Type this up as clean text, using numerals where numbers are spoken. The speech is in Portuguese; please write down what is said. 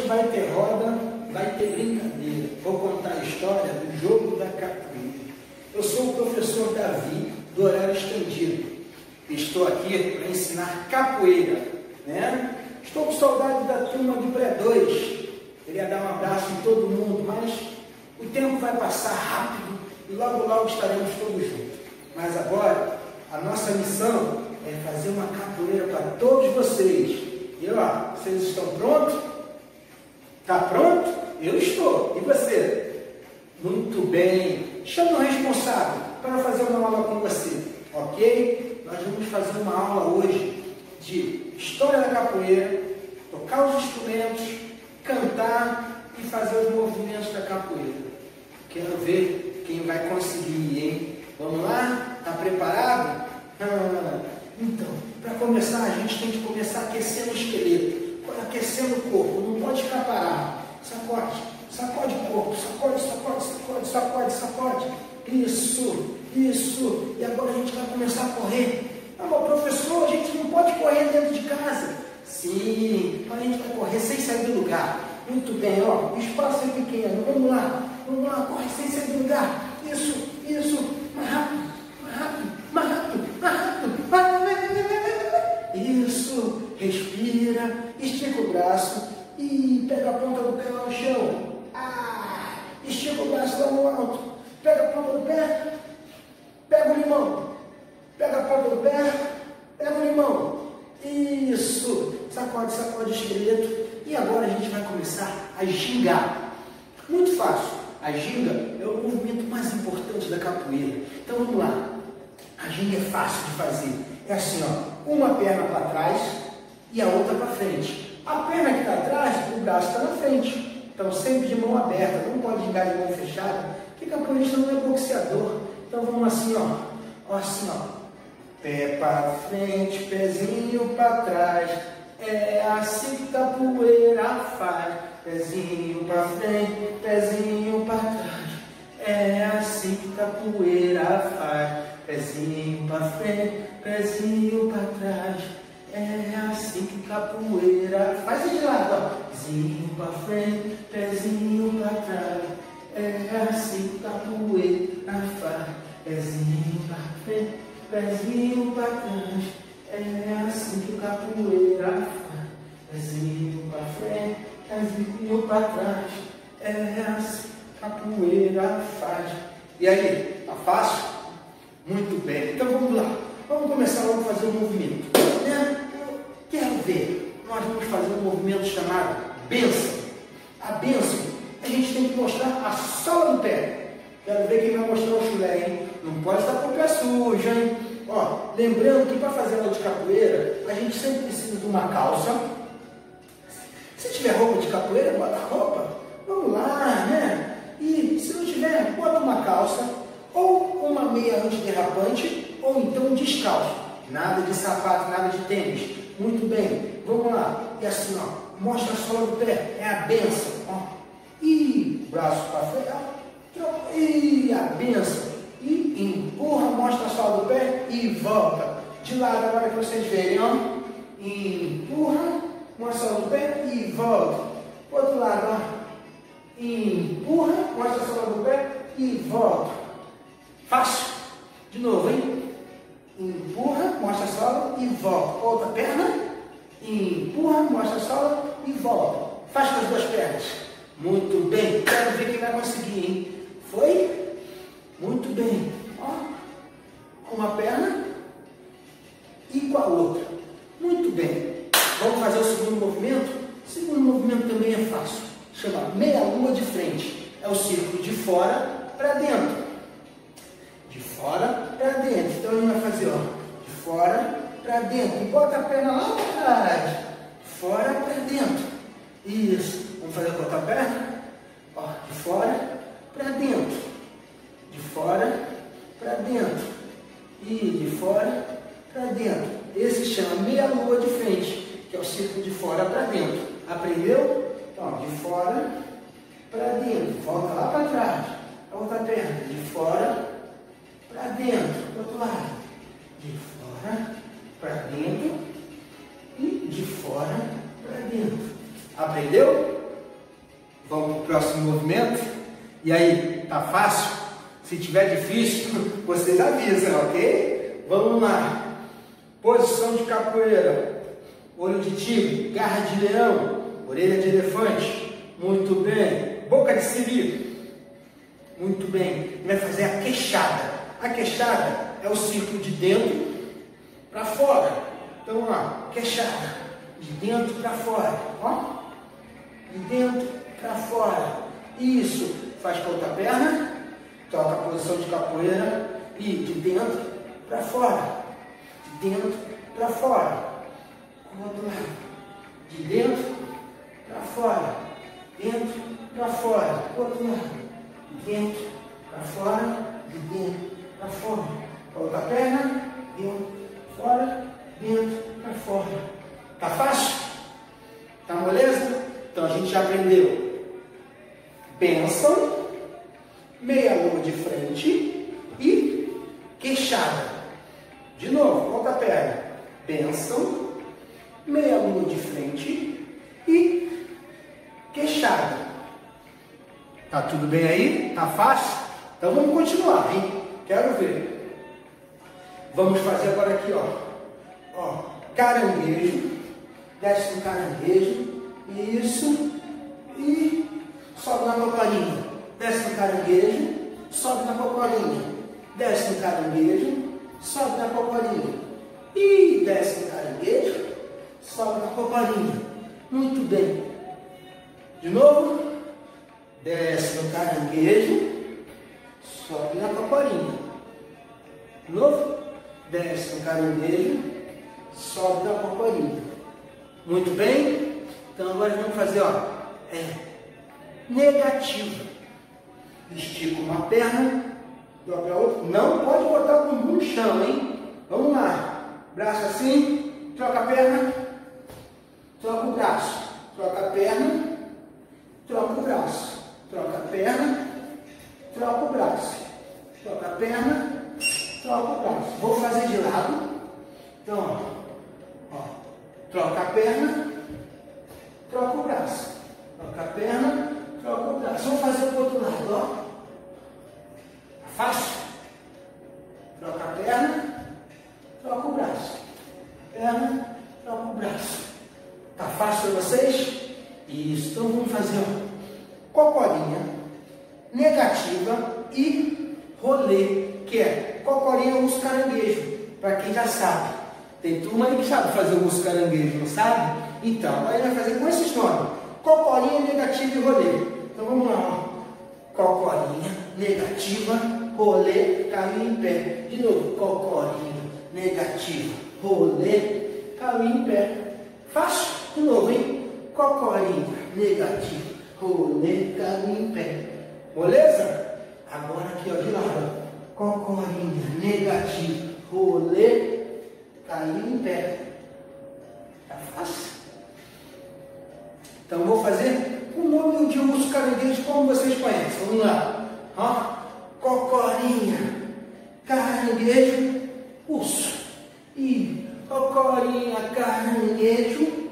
vai ter roda, vai ter brincadeira. Vou contar a história do jogo da capoeira. Eu sou o professor Davi, do horário estendido. Estou aqui para ensinar capoeira, né? Estou com saudade da turma do pré-2. Queria dar um abraço em todo mundo, mas o tempo vai passar rápido e logo logo estaremos todos juntos. Mas agora, a nossa missão é fazer uma capoeira para todos vocês. E ó, vocês estão prontos? Está pronto? Eu estou. E você? Muito bem. Chame o responsável para fazer uma aula com você, ok? Nós vamos fazer uma aula hoje de história da capoeira, tocar os instrumentos, cantar e fazer os movimentos da capoeira. Quero ver quem vai conseguir, hein? Vamos lá? Está preparado? Então, para começar, a gente tem que começar aquecendo o esqueleto, aquecendo o corpo, não pode ficar parado. Sacode, sacode o corpo, sacode, sacode, sacode, sacode, sacode. Isso, isso. E agora a gente vai começar a correr. Ah, mas professor, a gente não pode correr dentro de casa. Sim, mas a gente vai correr sem sair do lugar. Muito bem, ó, o espaço é pequeno. Vamos lá, corre sem sair do lugar. Isso, isso, mais rápido, mais rápido, mais rápido, mais rápido. Isso, respira, estica o braço e pega a ponta do pé lá no chão. Estica o braço lá no alto. Pega a ponta do pé, pega o limão. Pega a ponta do pé, pega o limão. Isso, sacode, sacode o esqueleto. E agora a gente vai começar a gingar. Muito fácil. A ginga é o movimento mais importante da capoeira. Então vamos lá. A ginga é fácil de fazer. É assim, ó, uma perna para trás e a outra para frente. A perna que está atrás, o braço está na frente. Então sempre de mão aberta, não pode gingar de mão fechada, porque capoeirista não é boxeador. Então vamos assim, ó, assim, ó. Pé para frente, pezinho para trás. É assim que capoeira faz. Pezinho para frente, pezinho para trás. É assim que capoeira faz. Pezinho para frente, pezinho para trás. É assim que capoeira faz. De lado, ó. Pezinho para frente, pezinho para trás. É assim que capoeira faz. Pezinho para frente, pezinho para trás. É assim que capoeira faz. Pezinho para frente, pezinho para trás. É assim que capoeira faz. E aí, tá fácil? Muito bem. Então vamos lá. Vamos começar logo a fazer um movimento. Quero ver. Nós vamos fazer um movimento chamado bênção. A bênção, a gente tem que mostrar a sola do pé. Quero ver quem vai mostrar o chulé, hein? Não pode estar com o pé sujo, hein? Ó, lembrando que para fazer aula de capoeira, a gente sempre precisa de uma calça. Se tiver roupa de capoeira, bota a roupa. Vamos lá, né? E se não tiver, bota uma calça, ou uma meia antiderrapante, ou então descalço. Nada de sapato, nada de tênis. Muito bem, vamos lá. E assim, ó, mostra a sola do pé, é a benção. Ó. E braço para frente, ó. E a benção. E empurra, mostra a sola do pé e volta. De lado, agora que vocês verem, ó. Empurra, mostra a sola do pé e volta. Outro lado, ó. Empurra, mostra a sola do pé e volta. Fácil. De novo, hein? Empurra, mostra a sola e volta. Outra perna. Empurra, mostra a sola e volta. Faz com as duas pernas. Muito bem. Quero ver quem vai conseguir, hein? Foi? Muito bem. Ó, com uma perna e com a outra. Muito bem. Vamos fazer o segundo movimento? O segundo movimento também é fácil. Chama meia lua de frente. É o círculo de fora para dentro. De fora para dentro. Então a gente vai fazer, ó, de fora para dentro. E bota a perna lá atrás. De fora para dentro. Isso. Vamos fazer com a outra perna? Ó, de fora para dentro. De fora para dentro. E de fora para dentro. Esse chama meia lua de frente, que é o círculo de fora para dentro. Aprendeu? Então, de fora para dentro. Volta lá para trás. A outra perna. De fora para dentro. Do outro lado. De fora para dentro. E de fora para dentro. Aprendeu? próximo movimento. E aí, tá fácil? Se tiver difícil, vocês avisam, ok? Vamos lá. Posição de capoeira. Olho de tigre, garra de leão, orelha de elefante. Muito bem. Boca de siri. Muito bem. Ele vai fazer a queixada. A queixada é o círculo de dentro para fora. Então, vamos lá. Queixada. De dentro para fora. Ó. De dentro para fora. Isso. Faz com a outra perna. Toca a posição de capoeira. E de dentro para fora. De dentro para fora. O outro lado. De dentro para fora. Dentro para fora. O outro lado. De dentro para fora. De dentro para fora. A outra perna. Dentro, fora. Dentro para fora. Tá fácil? Tá moleza? Então a gente já aprendeu. Bênção. Meia lua de frente. E queixada. De novo, outra perna. Bênção. Meia lua de frente e queixada. Tá tudo bem aí? Tá fácil? Então vamos continuar, hein? Quero ver. Vamos fazer agora aqui, ó. Ó, caranguejo. Desce no caranguejo. Isso. E sobe na cocorinha. Desce no caranguejo. Sobe na cocorinha. Desce no caranguejo. Sobe na cocorinha. E desce no caranguejo. Sobe na cocorinha. Muito bem. De novo. Desce no caranguejo. Sobe na cocorinha. De novo. Desce no caranguejo. Sobe na cocorinha. Muito bem. Então agora vamos fazer, ó. Negativa. Estica uma perna. Dobra a outra. Não pode botar o bumbum no chão, hein? Vamos lá. Braço assim. Troca a perna. Troca o braço, troca a perna, troca o braço, troca a perna, troca o braço, troca a perna, troca o braço. Vou fazer de lado. Então, ó, troca a perna, troca o braço, troca a perna, troca o braço. Vamos fazer para o outro lado, ó. Fácil? Troca a perna, troca o braço, perna, troca o braço. Tá fácil para vocês? Isso. Então vamos fazer, ó, cocorinha, negativa e rolê, que é cocorinha ou os caranguejo, para quem já sabe. Tem turma aí que sabe fazer o uso caranguejo, não sabe? Então, aí vai fazer com esses nomes. Cocorinha, negativa e rolê. Então vamos lá, ó. Cocorinha, negativa, rolê, caiu em pé. De novo, cocorinha, negativa, rolê, caiu em pé. Fácil? De novo, hein? Cocorinha, negativa, rolê, caiu em pé. Beleza? Agora aqui, ó, de lado. Cocorinha, negativa, rolê, caiu em pé. Tá fácil? Então vou fazer o nome de urso caranguejo como vocês conhecem. Vamos lá. Ó, cocorinha, caranguejo, urso. E cocorinha, caranguejo,